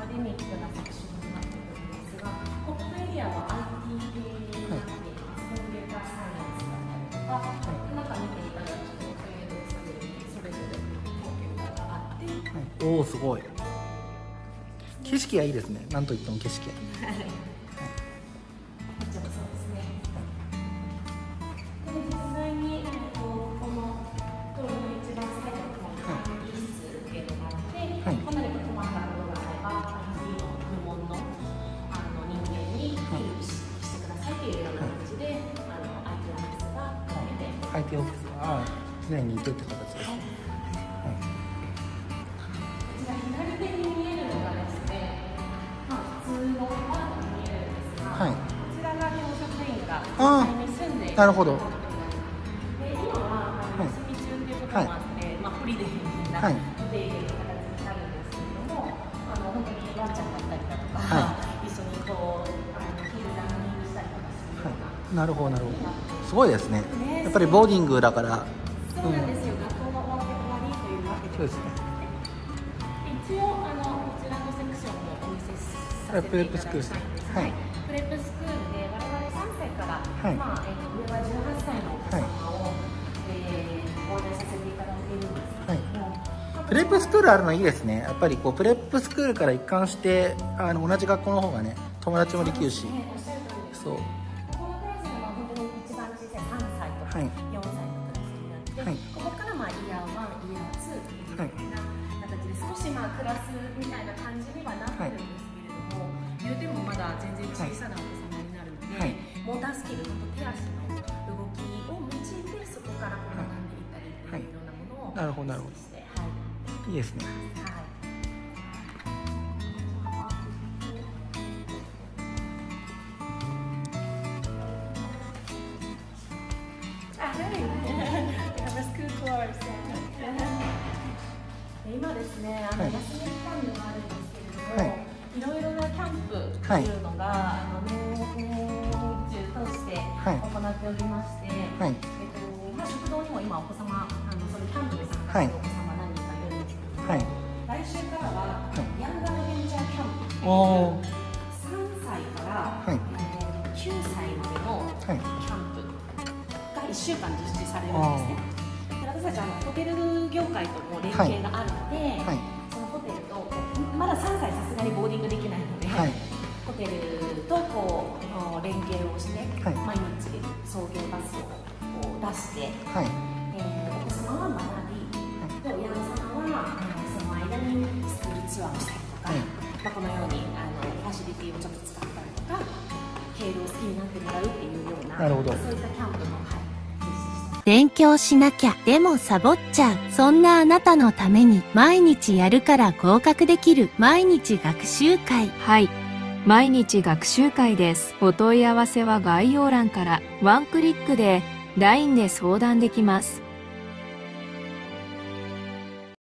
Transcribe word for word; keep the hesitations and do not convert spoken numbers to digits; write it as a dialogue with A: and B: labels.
A: デミックなセクションになってくるんですが、トップエリアは アイティー 系になっています。コンピューターサイエンスだったりとか、中見ていただくと、えー、それぞれコンピューターがあって、
B: はい、おお、すごい。景色がいいですね。なんといっても景色。
A: はい。こっちもそうですね。で、実際に、えっと、この通りの一番最後の会議室っていうのがあって、はい、この中で困ったことがあれば、アイティー の部門のあの人間に協力し、してくださいというような感じで、あの アイティー オフィスが決めて、
B: アイティー オフィスは常にいてって形ですね。はい。
A: こちら左手に見えるのがですね、まあ普通のアパートに見えるんですが、はい、こちらが教職員が実際に住んでいる。
B: なるほど。
A: で、今はあの休み中ということもあって、はい、まあホリデーになっている形になるんですけれども、あの本当にワンちゃんだったりだとか、はい、一緒にこうあの昼ランニングしたりとかするような。
B: なるほどなるほど。すごいですね。やっぱりボーディングだから。
A: そうなんですよ。学校が終わって終わりというわけで。
B: そうですね。
A: 一応あのこちらのセクションもお見せさせていただきたいんですが、はい、プレップスクールで我々さんさいから、はい、まあえー、上はじゅうはっさいのお子様を、はい、えー、ご案内させていただいているんですけれども、はい、プレップスクールあるのいいですね。やっぱりこうプレップスクールから一貫してあの同じ学校の方がね、友達もできるし、そう。 このクラスでは本当に一番小さいさんさいとかよんさいのクラスになって、はい、ここからまあイヤーワン、イヤーツーというような形で少しまあクラスみたいな感じにはなってるんですけれども、言うてもまだ全然小さなお子様になるので、はい、モータースキル、本当手足の動きを用いてそこから学んでいったりっていうようなものを、
B: なるほどなるほど、はい、いいですね。はい。
A: 今ですね、あの休み期間でもあるんですけれども、はい、いろいろなキャンプというのが、はい、あの年中通して行っておりまして、はい、えっとまあ、食堂にも今お子様、あのそのキャンプに参加するお子様何人かいるんですけれども、はい、来週からは、はい、ヤングアドベンチャーキャンプっていうさんさいから、はい、えー、きゅうさいまでのキャンプがいっしゅうかん実施されるんですね。私たちはホテル業界とも連携があるので、はい、そのホテルとまださんさいさすがにボーディングできないので、はい、ホテルとこう連携をして、はい、毎日送迎バスを出して、はい、えー、お子様は学び、はい、で親御様はその間にスクールツアーをしたりとか、はい、まあ、このようにあのファシリティをちょっと使ったりとか、経路を好きになってもらうっていうような、なるほど、そういったキャンプの、はい、
C: 勉強しなきゃ、でもサボっちゃう。そんなあなたのために毎日やるから合格できる毎日学習会。
D: はい。毎日学習会です。お問い合わせは概要欄からワンクリックで ライン で相談できます。